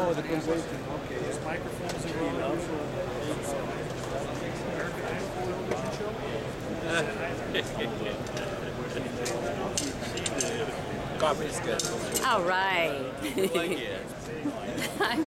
Oh, the convention. Okay. There's microphones around. Coffee's good. All right. I like it.